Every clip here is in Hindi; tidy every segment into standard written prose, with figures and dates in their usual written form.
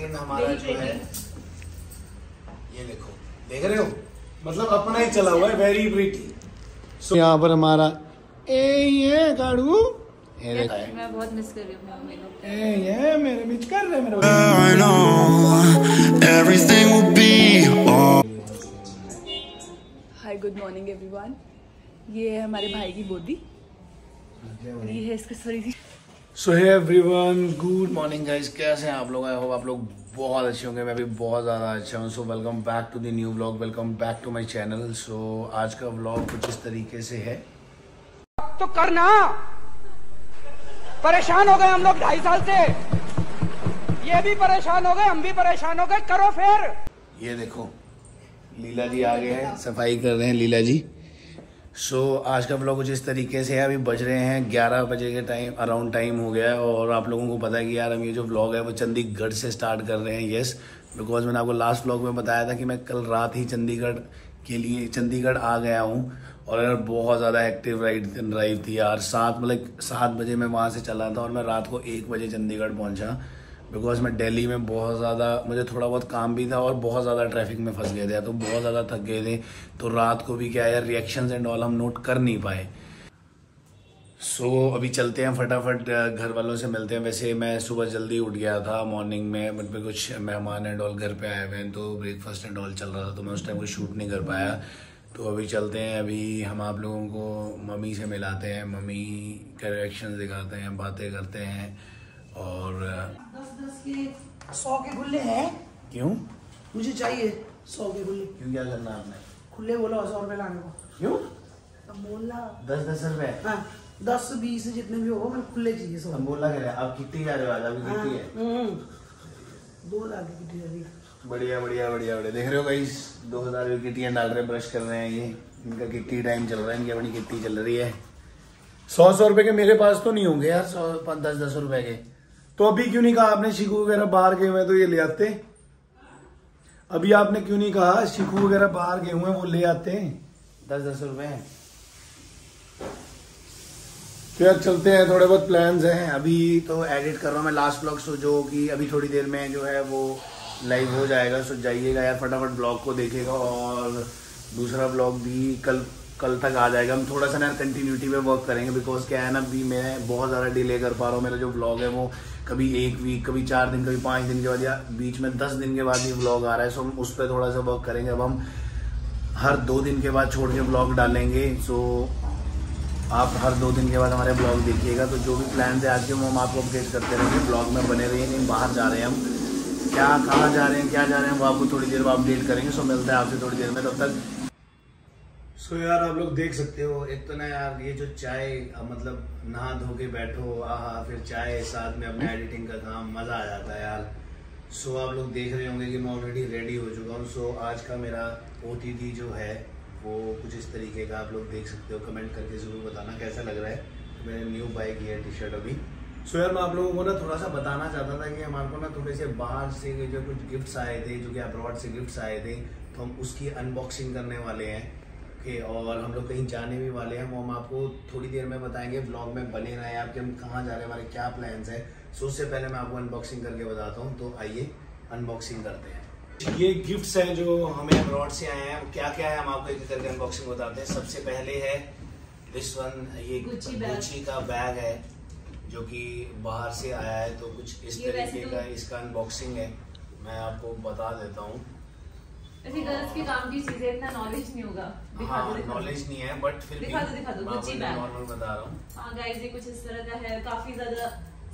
सेकंड हमारा जो है ये देखो, देख रहे हो, मतलब अपना ही चला हुआ है, वेरी प्रीटी। सो यहाँ पर हमारा ये गाड़ू मैं बहुत मिस कर रही हूँ मम्मी को। ये मेरे मिस कर रहे मेरे। Hi good morning everyone. ये है हमारे भाई की बोदी, ये है इसकी sorry. So hey everyone, good morning guys, कैसे हैं आप लोग? आई होप आप लोग बहुत अच्छे होंगे, मैं भी बहुत ज़्यादा अच्छा हूँ। So welcome back to the new vlog, welcome back to my channel. So आज का व्लॉग कुछ इस तरीके से है। तो करना, परेशान हो गए हम लोग 2.5 साल से, ये भी परेशान हो गए, हम भी परेशान हो गए, करो फिर। ये देखो लीला जी आ गए हैं, सफाई कर रहे हैं लीला जी। सो आज का व्लॉग कुछ इस तरीके से है। अभी बज रहे हैं 11 बजे के टाइम, अराउंड टाइम हो गया है। और आप लोगों को पता है कि यार हम ये जो व्लॉग है वो चंडीगढ़ से स्टार्ट कर रहे हैं। येस, बिकॉज मैंने आपको लास्ट व्लॉग में बताया था कि मैं कल रात ही चंडीगढ़ आ गया हूँ। और यार बहुत ज़्यादा एक्टिव ड्राइव थी यार। 7 बजे मैं वहाँ से चला था और मैं रात को 1 बजे चंडीगढ़ पहुँचा। बिकॉज मैं दिल्ली में बहुत ज़्यादा, मुझे थोड़ा बहुत काम भी था और बहुत ज़्यादा ट्रैफिक में फंस गए थे, तो बहुत ज़्यादा थक गए थे। तो रात को भी क्या यार रिएक्शंस एंड ऑल हम नोट कर नहीं पाए। सो अभी चलते हैं फटाफट, घर वालों से मिलते हैं। वैसे मैं सुबह जल्दी उठ गया था मॉर्निंग में, बट में कुछ मेहमान एंड ऑल घर पे आए हुए हैं, तो ब्रेकफास्ट एंड ऑल चल रहा था, तो मैं उस टाइम कोई शूट नहीं कर पाया। तो अभी चलते हैं, अभी हम आप लोगों को मम्मी से मिलाते हैं, मम्मी के रिएक्शंस दिखाते हैं, बातें करते हैं। और 10 के 100 के खुले हैं। क्यों? मुझे चाहिए 100 के खुले। क्यों, क्या करना आपने? खुले बोला 100 रुपए लाने को। क्यों? अब बोला 10 रुपए। हाँ 10-20 जितने भी हो, मैंने खुले चाहिए 100। हम बोला करें, अब कितनी जा रहे हो आज? अभी कितनी है? 2 लाख की कितनी जा रही है? बढ़िया बढ़िया बढ़िया बढ़िया। देख रहे हो गाइस, 2000 की किट्टियां डाल रहे, ब्रश कर रहे हैं। ये इनका किट्टी टाइम चल रहा है, इनकी अपनी किट्टी चल रही है। 100 रुपए के मेरे पास तो नहीं होंगे यार, 10 रुपए के। तो अभी क्यों नहीं कहा आपने? शिकू वगैरह बाहर गए हुए तो ये ले आते। अभी आपने क्यों नहीं कहा शिकू वगैरह बाहर गए हुए वो ले आते 10 रुपए। तो यार चलते हैं, थोड़े बहुत प्लान्स हैं। अभी तो एडिट कर रहा हूँ मैं लास्ट ब्लॉग, सो जो कि अभी थोड़ी देर में जो है वो लाइव हो जाएगा। सो जाइएगा यार फटाफट ब्लॉग को देखिएगा। और दूसरा ब्लॉग भी कल तक आ जाएगा। हम थोड़ा सा ना कंटिन्यूटी पे वर्क करेंगे, बिकॉज क्या है ना, अभी मैं बहुत ज़्यादा डिले कर पा रहा हूँ। मेरा जो व्लॉग है वो कभी 1 वीक, कभी 4 दिन, कभी 5 दिन के बाद, या बीच में 10 दिन के बाद भी व्लॉग आ रहा है। सो हम उस पर थोड़ा सा वर्क करेंगे। अब हम हर 2 दिन के बाद छोड़ के व्लॉग डालेंगे। सो आप हर 2 दिन के बाद हमारे ब्लॉग देखिएगा। तो जो भी प्लान है आज के वो हम आपको अपडेट करते रहेंगे, ब्लॉग में बने रहिए। नहीं बाहर जा रहे हैं हम, क्या कहाँ जा रहे हैं, क्या जा रहे हैं, वो आपको थोड़ी देर में अपडेट करेंगे। सो मिलते हैं आपसे थोड़ी देर में, तब तक। सो यार आप लोग देख सकते हो, एक तो ना यार ये जो चाय, मतलब नहा धो के बैठो, आहा, फिर चाय साथ में अपने एडिटिंग का काम, मज़ा आ जाता है यार। सो आप लोग देख रहे होंगे कि मैं ऑलरेडी रेडी हो चुका हूँ। सो आज का मेरा OTT जो है वो कुछ इस तरीके का, आप लोग देख सकते हो। कमेंट करके ज़रूर बताना कैसा लग रहा है। मैंने न्यू बाय किया है टी-शर्ट अभी। सो यार मैं आप लोगों को ना थोड़ा सा बताना चाहता था कि हमारे को ना थोड़े से बाहर से जो कुछ गिफ्ट्स आए थे, जो कि अब्रॉड से गिफ्ट्स आए थे, तो हम उसकी अनबॉक्सिंग करने वाले हैं। और हम लोग कहीं जाने भी वाले हैं, वो हम आपको थोड़ी देर में बताएंगे। ब्लॉग में बने रहें आपके, हम कहाँ जा रहे हैं, हमारे क्या प्लान्स हैं। सो उससे पहले मैं आपको अनबॉक्सिंग करके बताता हूँ। तो आइए अनबॉक्सिंग करते हैं। ये गिफ्ट्स हैं जो हमें अब्रॉड से आए हैं। क्या क्या है हम आपको एक करके अनबॉक्सिंग बताते हैं। सबसे पहले है दिस वन, ये गुच्ची का बैग है जो कि बाहर से आया है। तो कुछ इस तरीके का इसका अनबॉक्सिंग है, मैं आपको बता देता हूँ। ऐसे गर्ल्स के काम की चीजें इतना नॉलेज नहीं होगा। हाँ नॉलेज नहीं है, बट फिर दिखा दो गुच्ची बैग नॉर्मल बता रहा हूँ। हाँ गाइस, ये कुछ इस तरह का है, काफी ज्यादा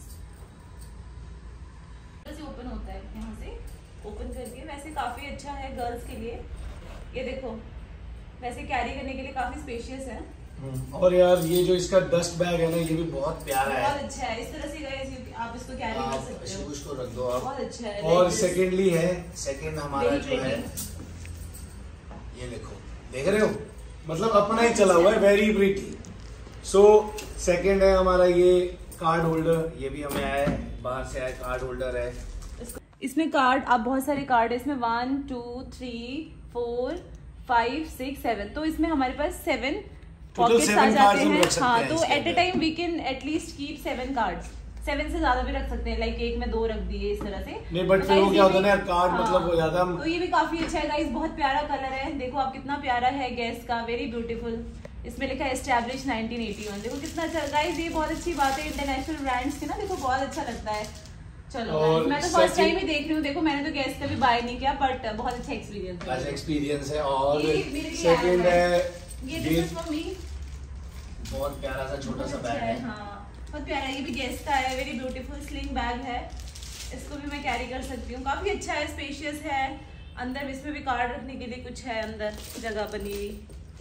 ओपन होता है, यहाँ से ओपन करके। वैसे काफी अच्छा है गर्ल्स के लिए, ये देखो, वैसे कैरी करने के लिए काफी स्पेशियस है। और यार ये जो इसका डस्ट बैग है ना, ये भी बहुत प्यारा है, बहुत अच्छा है। इस तरह से गाइस आप इसको कैरी कर सकते हो, इसको रख दो आप, बहुत अच्छा है। और सेकेंडली है, सेकेंड हमारा जो है ये देखो, देख रहे हो, मतलब अपना ही चला हुआ है, वेरी प्रीटी। सो सेकेंड है हमारा ये कार्ड होल्डर, ये भी हमें आया है, बाहर से आया कार्ड होल्डर है। इसमें कार्ड, आप बहुत सारे कार्ड है इसमें, 1 2 3 4 5 6 7, तो इसमें हमारे पास 7 पॉकेट्स आ जाते हैं। हाँ, तो at a time we can at least keep 7 cards, 7 से ज्यादा भी रख सकते हैं, लाइक एक में 2 रख दिए इस तरह से। नहीं बट फिर वो क्या होता है ना कार्ड मतलब हो जाता है। तो ये भी काफी अच्छा है गाइस, बहुत प्यारा कलर है, देखो आप कितना प्यारा है गैस का, वेरी ब्यूटीफुल। इसमें लिखा है एस्टैब्लिश 1981, देखो कितना अच्छा गाइस, ये बहुत अच्छी बात है इंटरनेशनल ब्रांड्स की ना, देखो बहुत अच्छा लगता है। चलो मैं तो फर्स्ट टाइम ही देख रही हूँ, देखो मैंने तो गैस का भी बाय नहीं किया, बट बहुत अच्छा एक्सपीरियंस है। और सेकंड है ये फॉर मी, बहुत प्यारा सा छोटा सा बैग है। हाँ बहुत प्यारा, ये भी गैस का है, वेरी ब्यूटीफुल स्लिंग बैग है, इसको भी मैं कैरी कर सकती हूँ, काफी अच्छा है, स्पेशियस है। अंदर इसमें भी कार्ड रखने के लिए कुछ है अंदर जगह बनी हुई।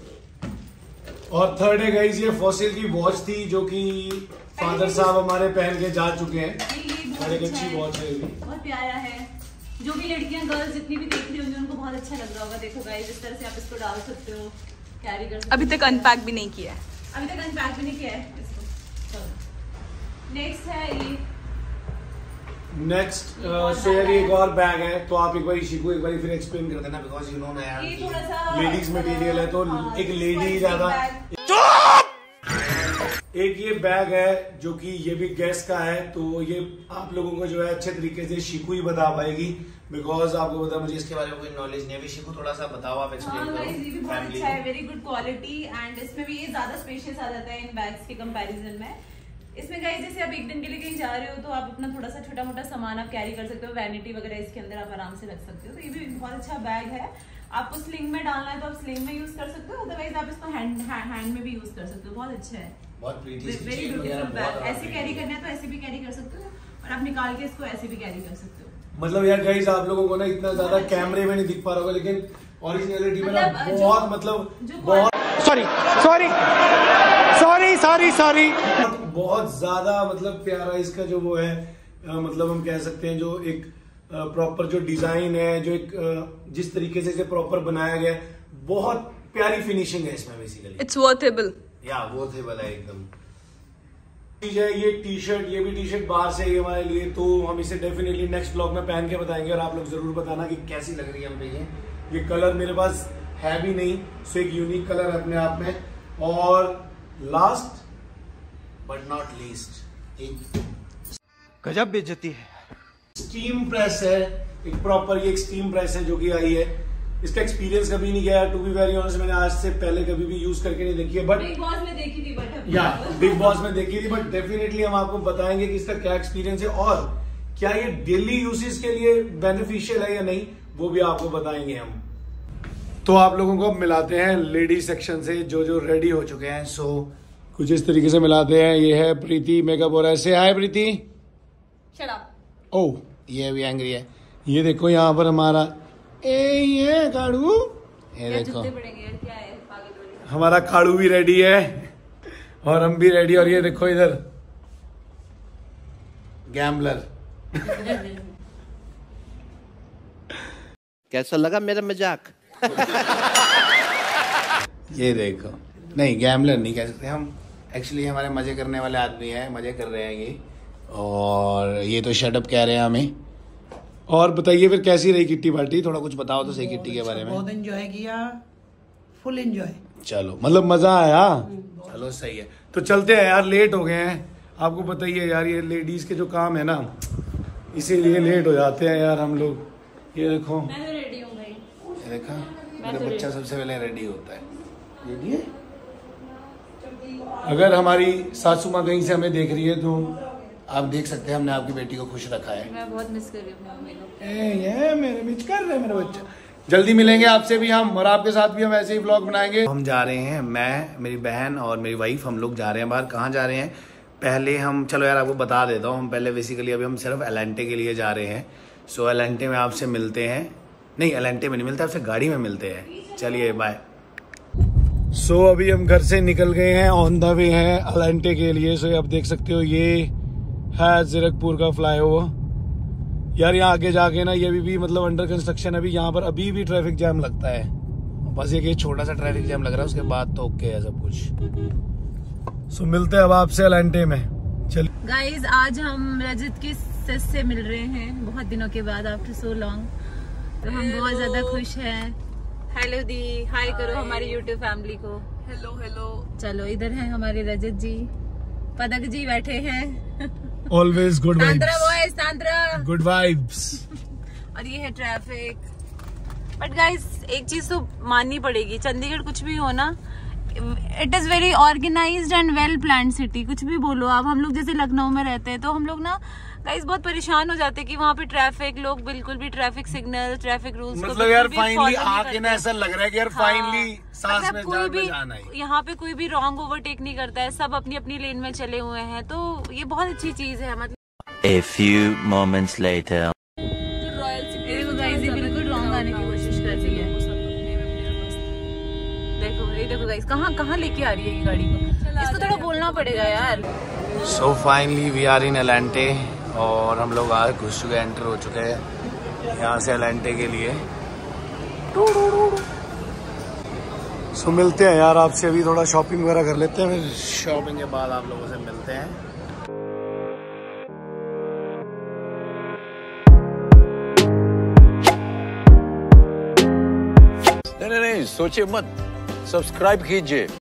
और थर्ड है गाइस ये फॉसिल की वॉच थी जो कि फादर साहब हमारे पहन के जा चुके हैं। ये अच्छी वॉच है, बहुत प्यारा है, जो भी लड़कियां गर्ल्स जितनी भी देख रही होंगी उनको बहुत अच्छा लग रहा होगा। देखो गाइस इस तरह से आप इसको डाल सकते हो, कैरी कर सकते हो। अभी तक अनपैक भी नहीं किया है, अभी तक अनपैक भी नहीं किया है इसको। नेक्स्ट है ये, नेक्स्ट सो यार एक और बैग है, तो आप एक बार इसी को एक बार फिर एक्सप्लेन कर देना, बिकॉज यू नो ना यार ये थोड़ा सा लेडीज मटेरियल है, तो एक लेडी ज्यादा। एक ये बैग है जो कि ये भी गैस का है, तो ये आप लोगों को जो है अच्छे तरीके से शिकू ही बता पाएगी, बिकॉज आपको पता मुझे इसके बारे में कोई नॉलेज नहीं है। अभी शिकू थोड़ा सा बताओ आप, एक्सप्लेन करो। ये भी बहुत अच्छा है, वेरी गुड क्वालिटी, एंड इसमें भी ये ज्यादा स्पेशियस आ जाता है इन बैग्स के कंपैरिजन में। इसमें गाइस जैसे आप एक दिन के लिए कहीं जा रहे हो तो आप अपना थोड़ा सा छोटा मोटा सामान आप कैरी कर सकते हो, वैनिटी वगैरह इसके अंदर आप आराम से रख सकते हो, तो ये भी बहुत अच्छा बैग है। आपको स्लिंग में डालना है तो आप स्लिंग में यूज कर सकते हो, अदरवाइज आप इसको हैंड में भी यूज कर सकते हो, बहुत अच्छा है, बहुत प्रीटी वेरी ब्यूटीफुल बैग। ऐसे कैरी करना है तो ऐसे भी कैरी कर सकते हो, और आप निकाल के इसको ऐसे भी कैरी कर सकते हो। मतलब यार गाइस आप लोगों को ना इतना ज्यादा कैमरे में नहीं दिख पा रहा होगा, लेकिन ओरिजिनलिटी में ना बहुत बहुत सॉरी बहुत ज्यादा मतलब प्यारा इसका जो वो है, मतलब हम कह सकते हैं जो एक प्रॉपर जो डिजाइन है, जो एक जिस तरीके से इसे प्रॉपर बनाया गया है, बहुत प्यारी फिनिशिंग है इसमें बेसिकली। इट्स वर्थेबल, या वर्थेबल है एकदम। ये टी शर्ट, ये भी टी शर्ट बाहर से है हमारे लिए, तो हम इसे डेफिनेटली नेक्स्ट ब्लॉग में पहन के बताएंगे, और आप लोग जरूर बताना कि कैसी लग रही है हम पे। ये कलर मेरे पास है भी नहीं, सो एक यूनिक कलर है अपने आप में। और लास्ट बट नॉट लीस्ट एक गजब बेइज्जती है। स्टीम प्रेस है, एक प्रॉपर ये एक स्टीम प्रेस है जो कि आई है। इसका एक्सपीरियंस कभी नहीं किया है, टू बी वेरी ऑनेस्ट, मैंने आज से पहले कभी भी यूज करके नहीं देखी है, बट बिग बॉस में देखी थी, बिग बॉस में देखी थी, बट डेफिनेटली हम आपको बताएंगे कि इसका क्या एक्सपीरियंस है, और क्या ये डेली यूसेज के लिए बेनिफिशियल है या नहीं, वो भी आपको बताएंगे हम। तो आप लोगों को मिलाते हैं लेडीज सेक्शन से जो रेडी हो चुके हैं। सो कुछ इस तरीके से मिलाते हैं। ये है प्रीति, मेकअप हो रहा है, से हाय प्रीति। Shut up. ओह ये भी एंग्री है। ये देखो यहाँ पर हमारा ये काड़ू, ये देखो हमारा काड़ू भी रेडी है और हम भी रेडी। और ये देखो इधर गैम्बलर। कैसा लगा मेरा मजाक? ये देखो, नहीं गैम्बलर नहीं कह सकते हम, एक्चुअली हमारे मजे करने वाले आदमी हैं, मजे कर रहे हैं ये, और ये तो शटअप कह रहे हैं हमें। और बताइए फिर कैसी रही किट्टी पार्टी, थोड़ा कुछ बताओ तो सही किट्टी के बारे में। बहुत एंजॉय किया, फुल एंजॉय। चलो मतलब मजा आया, चलो सही है। तो चलते हैं यार, लेट हो गए हैं। आपको बताइए यार ये लेडीज के जो काम है ना, इसीलिए लेट हो जाते हैं यार हम लोग। ये देखो मैं तो रेडी हूँ भाई, ये देखा मेरा बच्चा सबसे पहले रेडी होता है। ये अगर हमारी सासू माँ कहीं से हमें देख रही है तो आप देख सकते हैं हमने आपकी बेटी को खुश रखा है। मैं बहुत मिस कर रही हूँ मम्मी को। ये मेरे मिस कर रहे हैं मेरा बच्चा। जल्दी मिलेंगे आपसे भी हम, और आपके साथ भी हम ऐसे ही व्लॉग बनाएंगे। हम जा रहे हैं, मैं, मेरी बहन और मेरी वाइफ, हम लोग जा रहे हैं बाहर। कहाँ जा रहे हैं पहले हम, चलो यार आपको बता देता हूँ। हम पहले बेसिकली अभी हम सिर्फ एलेंटे के लिए जा रहे हैं। सो एलेंटे में आपसे मिलते हैं, नहीं एलेंटे में नहीं मिलते, आपसे गाड़ी में मिलते हैं। चलिए बाय। सो अभी हम घर से निकल गए हैं, ऑन द वे हैं एलेंटे के लिए। सो आप देख सकते हो ये है जीरकपुर का फ्लाईओवर। यार यहाँ आगे जाके ना ये भी मतलब अंडर कंस्ट्रक्शन है अभी, यहाँ पर अभी भी ट्रैफिक जैम लगता है। बस एक छोटा सा ट्रैफिक जैम लग रहा है, उसके बाद तो ओके है सब कुछ। सो मिलते हैं अब आपसे एलेंटे में। चलिए गाइज आज हम रजत की सिस से मिल रहे हैं बहुत दिनों के बाद, आफ्टर सो लॉन्ग। तो हम बहुत ज्यादा खुश हैं। हेलो दी, हाय करो हमारी यूट्यूब फैमिली को। Hello hello. चलो इधर है हमारे रजत जी, पदक जी बैठे हैं। ऑलवेज गुड तांत्रा बॉयज, तांत्रा, गुड वाइब्स। और ये है ट्रैफिक। बट गाइस एक चीज तो माननी पड़ेगी, चंडीगढ़ कुछ भी हो ना, it is very organised and well planned city. कुछ भी बोलो आप, हम लोग जैसे लखनऊ में रहते हैं तो हम लोग ना गाइस बहुत परेशान हो जाते हैं कि वहाँ पे ट्रैफिक, लोग बिल्कुल भी ट्रैफिक सिग्नल, ट्रैफिक रूल्स मतलब यार फाइनली आके ना ऐसा लग रहा है कि यार फाइनली सांस में कोई भी जाना है। यहाँ पे कोई भी रॉन्ग ओवरटेक नहीं करता है, सब अपनी अपनी लेन में चले हुए हैं, तो ये बहुत अच्छी चीज है। मतलब A few moments later. बिल्कुल रॉन्ग आने की कोशिश कर रही है। देखो गाइस कहाँ लेके आ रही है ये गाड़ी को, इसको थोड़ा बोलना पड़ेगा यार। So finally we are in एलेंटे और हम लोग आज घुस चुके, एंटर हो चुके हैं यहाँ से एलेंटे के लिए। सो मिलते हैं यार आपसे, अभी थोड़ा शॉपिंग वगैरह कर लेते हैं, फिर शॉपिंग के बाद आप लोगों से मिलते हैं। नहीं, सोचिए मत, सब्सक्राइब कीजिए।